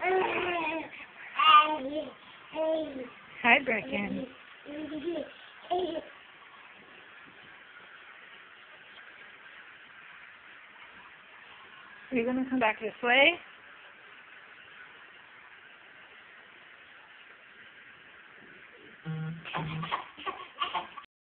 Hi, Brecken. Are you going to come back this way?